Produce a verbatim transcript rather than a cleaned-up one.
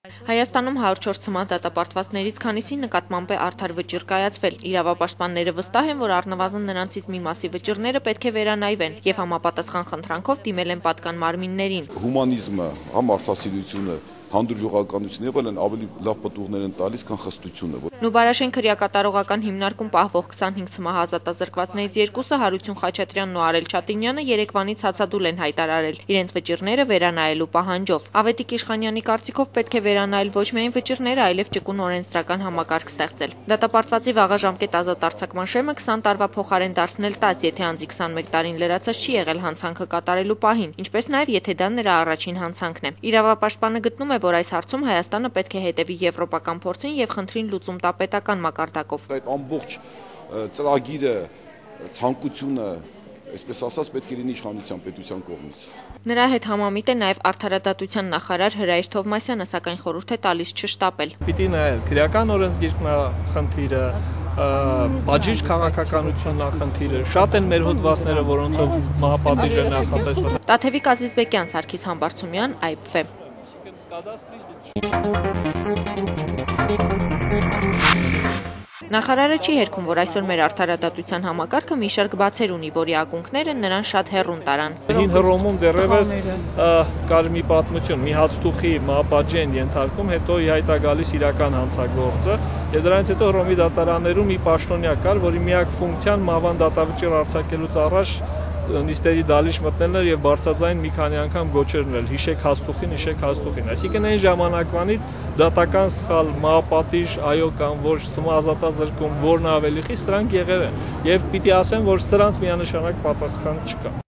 Հայաստանում հարյուր չորս ցմահ դատապարտվածներից քանիսի նկատմամբ է արդար վճիռ կայացվել։ Իրավապաշտպանները վստահ են, որ առնվազն նրանցից մի մասի վճիռները պետք է վերանայվեն եւ համապատասխան խնդրանքով դիմել են պատկան մարմիններին։ Հումանիզմը, համարտասիրությունը, հանդուրժողականությունը եղել են ավելի լավ պատուղներ են տալիս, քան խստությունը։ Նուբարաշեն քրեակատարողական հիմնարկում պահվող քսանհինգ ցմահ ազատազրկվածներից երկուսը Հարություն Խաչատրյանն ու Արել Չատինյանը երեկվանից հացադուլ են հայտարարել իրենց վճիռները վերանայելու պահանջով։ Ավետիք Իշխանյանի կարծիքով պետք է վերանայել ոչ միայն վճիռները, այլև ճկուն օրենսդրական համակարգ ստեղծել։ Դատապարտվածի վաղաժամկետ ազատ արձակման շեմը քսան տարվա փոխարեն դարձնել տասը, եթե անձի քսանմեկ տարին լրացած չի եղել հանցանքը կատարելու պահին, ինչպես նաև եթե դա նրա առաջին հանցանքն է։ Իրավապաշտպանը գտնում է, որ այս հարցում Հայաստանը պետք է հետևի եվրոպական փորձին եւ խնդրին լուծում տա պետական մակարդակով։ Այդ ամբողջ ծրագիրը, ցանկությունը, այսպես ասած, պետք է լինի իշխանության պետության կողմից։ Նրա հետ համամիտ է նաև արդարադատության նախարար Հրայր Թովմասյանը, սակայն խորհուրդ է տալիս չշտապել։ Պիտի նայել քրեական օրենսգիրքնախնդիրը, բաժիջ քաղաքականությունն նախնդիրը, շատ են մեր հոդվածները, որոնցով մահապատիժ է նախատեսվել։ Տաթևիկ Ազիզբեկյան, Սարգիս Համբարձումյան, այ փ։ Նախարարը չի հերքում, որ այսօր մեր արդարադատության համակարգը մի շարք բացեր ունի, որի ակունքները նրան շատ հեռուն տարան։ Հին Հռոմում դեռևս կար մի պատմություն, մի հացթուխի մահապատժի են ենթարկում, հետո ի հայտ է գալիս իրական հանցագործը, եւ դրանից հետո Հռոմի դատարաններում մի պաշտոնյա կար, որի միակ ֆունկցիան մահվան դատավճիռ արձակելուց առաջ նիստերի դալիճ մտնելն էր եւ բարձրաձայն մի քանի անգամ գոչերն էլ հիշեք հաստուխին, հիշեք հաստուխին։ Այսինքն այն ժամանակվանից դատական սխալ, մահապատիժ, այո կամ ոչ, ցմահ ազատազրկում, որն ավելի խիստ, սրանք եղել են եւ պիտի ասեմ, որ սրանց միանշանակ պատասխան չկա։